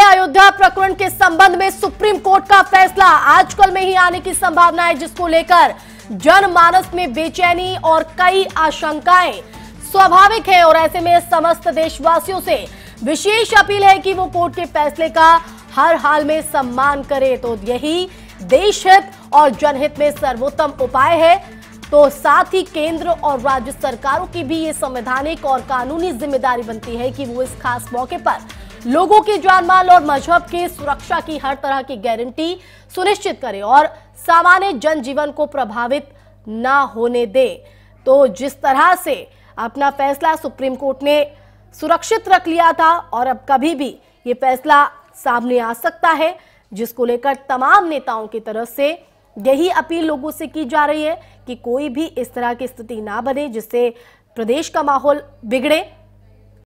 अयोध्या प्रकरण के संबंध में सुप्रीम कोर्ट का फैसला आजकल में ही आने की संभावना है, जिसको लेकर जनमानस में बेचैनी और कई आशंकाएं स्वाभाविक है। और ऐसे में समस्त देशवासियों से विशेष अपील है कि वो कोर्ट के फैसले का हर हाल में सम्मान करे। तो यही देश हित और जनहित में सर्वोत्तम उपाय है। तो साथ ही केंद्र और राज्य सरकारों की भी ये संवैधानिक और कानूनी जिम्मेदारी बनती है कि वो इस खास मौके पर लोगों की जान माल और मजहब की सुरक्षा की हर तरह की गारंटी सुनिश्चित करें और सामान्य जनजीवन को प्रभावित ना होने दे। तो जिस तरह से अपना फैसला सुप्रीम कोर्ट ने सुरक्षित रख लिया था और अब कभी भी ये फैसला सामने आ सकता है, जिसको लेकर तमाम नेताओं की तरफ से यही अपील लोगों से की जा रही है कि कोई भी इस तरह की स्थिति ना बने जिससे प्रदेश का माहौल बिगड़े।